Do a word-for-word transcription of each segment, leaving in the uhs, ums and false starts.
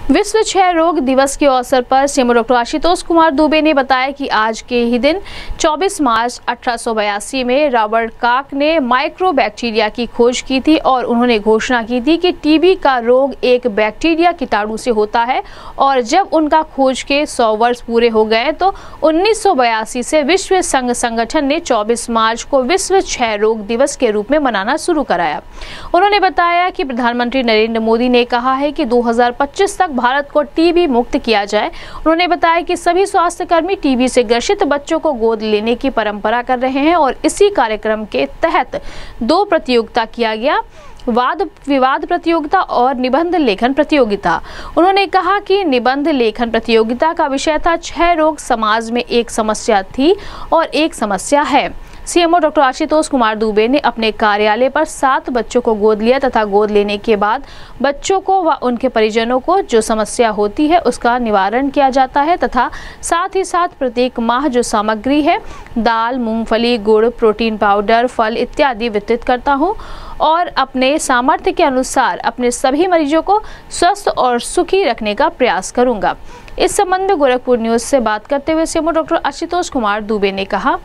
विश्व क्षय रोग दिवस के अवसर पर सीएम डॉक्टर आशुतोष कुमार दुबे ने बताया कि आज के ही दिन चौबीस मार्च अठारह सौ बयासी में रॉबर्ट कॉक ने माइक्रोबैक्टीरिया की खोज की थी और उन्होंने घोषणा की थी कि टीबी का रोग एक बैक्टीरिया कीटाणु से होता है। और जब उनका खोज के सौ वर्ष पूरे हो गए तो उन्नीस सौ बयासी से विश्व संघ संगठन ने चौबीस मार्च को विश्व क्षय रोग दिवस के रूप में मनाना शुरू कराया। उन्होंने बताया कि प्रधानमंत्री नरेंद्र मोदी ने कहा है कि दो हज़ार पच्चीस तक भारत को टीबी मुक्त किया जाए। उन्होंने बताया कि सभी स्वास्थ्य कर्मी टीबी से ग्रसित बच्चों को गोद लेने की परंपरा कर रहे हैं और इसी कार्यक्रम के तहत दो प्रतियोगिता किया गया, वाद विवाद प्रतियोगिता और निबंध लेखन प्रतियोगिता। उन्होंने कहा कि निबंध लेखन प्रतियोगिता का विषय था क्षय रोग समाज में एक समस्या थी और एक समस्या है। सीएमओ डॉक्टर आशुतोष कुमार दुबे ने अपने कार्यालय पर सात बच्चों को गोद लिया तथा गोद लेने के बाद बच्चों को व उनके परिजनों को जो समस्या होती है उसका निवारण किया जाता है तथा साथ ही साथ प्रत्येक माह जो सामग्री है दाल, मूंगफली, गुड़, प्रोटीन पाउडर, फल इत्यादि वितरित करता हूं और अपने सामर्थ्य के अनुसार अपने सभी मरीजों को स्वस्थ और सुखी रखने का प्रयास करूंगा। इस संबंध में गोरखपुर न्यूज से बात करते हुए सीएमओ डॉक्टर आशुतोष कुमार दुबे ने कहा,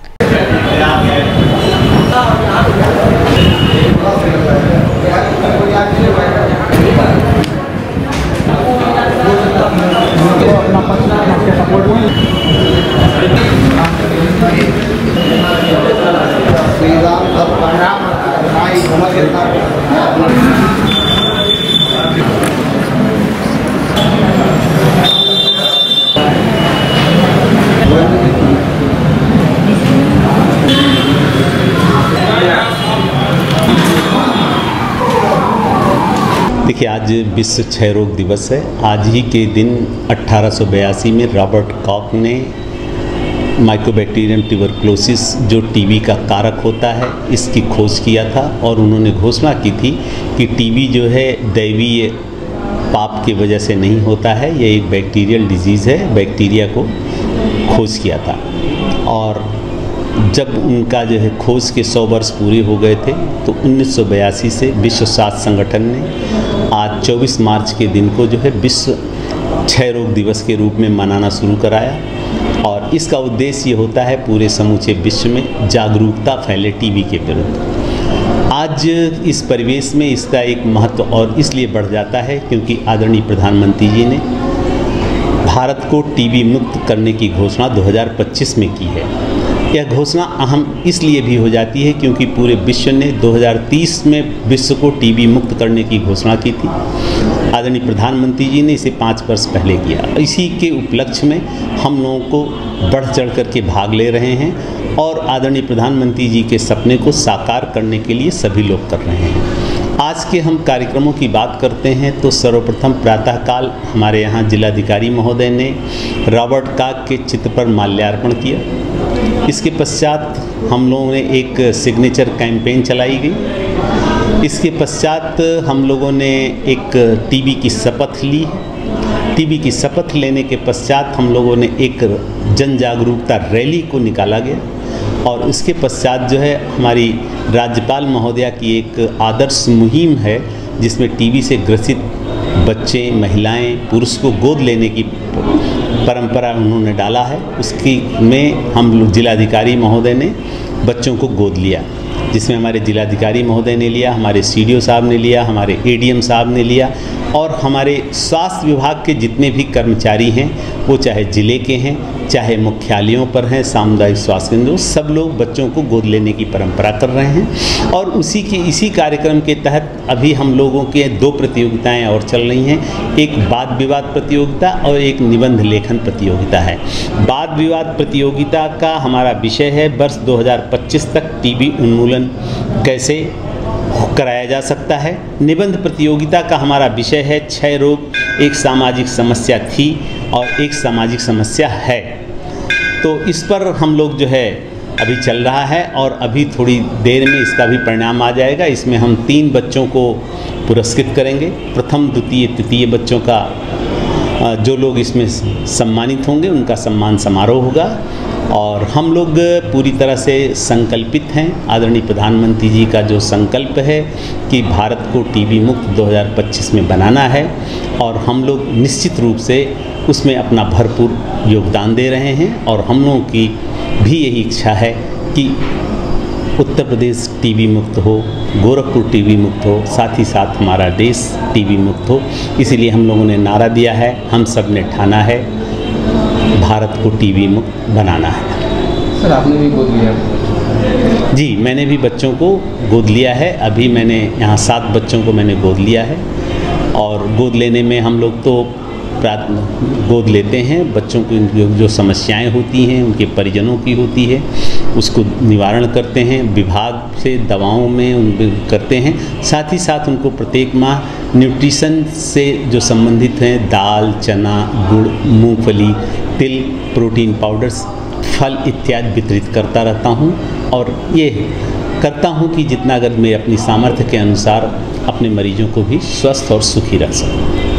देखिए, आज विश्व क्षय रोग दिवस है। आज ही के दिन अठारह सौ बयासी में रॉबर्ट कॉक ने माइकोबैक्टीरियम ट्यूबरकुलोसिस जो टीबी का कारक होता है इसकी खोज किया था और उन्होंने घोषणा की थी कि टीबी जो है दैवीय पाप की वजह से नहीं होता है, यह एक बैक्टीरियल डिजीज़ है। बैक्टीरिया को खोज किया था और जब उनका जो है खोज के सौ वर्ष पूरे हो गए थे तो उन्नीस सौ बयासी से विश्व स्वास्थ्य संगठन ने आज चौबीस मार्च के दिन को जो है विश्व क्षय रोग दिवस के रूप में मनाना शुरू कराया और इसका उद्देश्य ये होता है पूरे समूचे विश्व में जागरूकता फैले टीबी के विरुद्ध। आज इस परिवेश में इसका एक महत्व और इसलिए बढ़ जाता है क्योंकि आदरणीय प्रधानमंत्री जी ने भारत को टीबी मुक्त करने की घोषणा दो हज़ार पच्चीस में की है। यह घोषणा अहम इसलिए भी हो जाती है क्योंकि पूरे विश्व ने दो हज़ार तीस में विश्व को टीबी मुक्त करने की घोषणा की थी। आदरणीय प्रधानमंत्री जी ने इसे पाँच वर्ष पहले किया। इसी के उपलक्ष्य में हम लोगों को बढ़ चढ़ कर के भाग ले रहे हैं और आदरणीय प्रधानमंत्री जी के सपने को साकार करने के लिए सभी लोग कर रहे हैं। आज के हम कार्यक्रमों की बात करते हैं तो सर्वप्रथम प्रातःकाल हमारे यहाँ जिलाधिकारी महोदय ने रॉबर्ट कॉक के चित्र पर माल्यार्पण किया। इसके पश्चात हम लोगों ने एक सिग्नेचर कैंपेन चलाई गई। इसके पश्चात हम लोगों ने एक टीबी की शपथ ली। टीबी की शपथ लेने के पश्चात हम लोगों ने एक जन जागरूकता रैली को निकाला गया और इसके पश्चात जो है हमारी राज्यपाल महोदया की एक आदर्श मुहिम है जिसमें टीबी से ग्रसित बच्चे, महिलाएं, पुरुष को गोद लेने की परंपरा उन्होंने डाला है। उसकी में हम लोग जिलाधिकारी महोदय ने बच्चों को गोद लिया, जिसमें हमारे जिलाधिकारी महोदय ने लिया, हमारे सीडीओ साहब ने लिया, हमारे एडीएम साहब ने लिया और हमारे स्वास्थ्य विभाग के जितने भी कर्मचारी हैं वो चाहे ज़िले के हैं, चाहे मुख्यालयों पर हैं, सामुदायिक स्वास्थ्य केंद्रों, सब लोग बच्चों को गोद लेने की परंपरा कर रहे हैं। और उसी के इसी कार्यक्रम के तहत अभी हम लोगों के दो प्रतियोगिताएं और चल रही हैं। एक वाद विवाद प्रतियोगिता और एक निबंध लेखन प्रतियोगिता है। वाद विवाद प्रतियोगिता का हमारा विषय है वर्ष दो हज़ार पच्चीस तक टीबी उन्मूलन कैसे कराया जा सकता है। निबंध प्रतियोगिता का हमारा विषय है क्षय रोग एक सामाजिक समस्या थी और एक सामाजिक समस्या है। तो इस पर हम लोग जो है अभी चल रहा है और अभी थोड़ी देर में इसका भी परिणाम आ जाएगा। इसमें हम तीन बच्चों को पुरस्कृत करेंगे। प्रथम, द्वितीय, तृतीय बच्चों का जो लोग इसमें सम्मानित होंगे उनका सम्मान समारोह होगा और हम लोग पूरी तरह से संकल्पित हैं। आदरणीय प्रधानमंत्री जी का जो संकल्प है कि भारत को टीबी मुक्त दो हज़ार पच्चीस में बनाना है, और हम लोग निश्चित रूप से उसमें अपना भरपूर योगदान दे रहे हैं। और हम लोगों की भी यही इच्छा है कि उत्तर प्रदेश टीबी मुक्त हो, गोरखपुर टीबी मुक्त हो, साथ ही साथ हमारा देश टीबी मुक्त हो। इसीलिए हम लोगों ने नारा दिया है, हम सब ने ठाना है, भारत को टीबी मुक्त बनाना है। सर, आपने भी गोद लिया? जी, मैंने भी बच्चों को गोद लिया है। अभी मैंने यहाँ सात बच्चों को मैंने गोद लिया है। और गोद लेने में हम लोग तो गोद लेते हैं, बच्चों की जो, जो समस्याएं होती हैं उनके परिजनों की होती है, उसको निवारण करते हैं, विभाग से दवाओं में उन करते हैं। साथ ही साथ उनको प्रत्येक माह न्यूट्रिशन से जो संबंधित हैं, दाल, चना, गुड़, मूंगफली, तिल, प्रोटीन पाउडर्स, फल इत्यादि वितरित करता रहता हूं। और ये करता हूं कि जितना अगर मैं अपनी सामर्थ्य के अनुसार अपने मरीजों को भी स्वस्थ और सुखी रख सकूं।